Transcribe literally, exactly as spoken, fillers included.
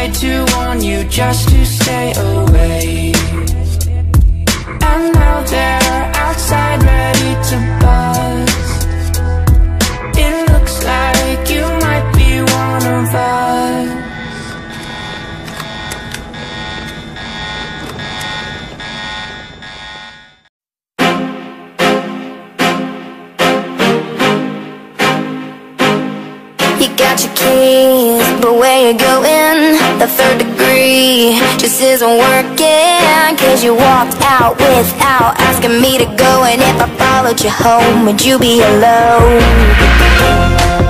tried to warn you just to stay away, and now they're outside ready to buzz. It looks like you might be one of us. You got your keys, but where you going? The third degree just isn't working, 'cause you walked out without asking me to go. And if I followed you home, would you be alone?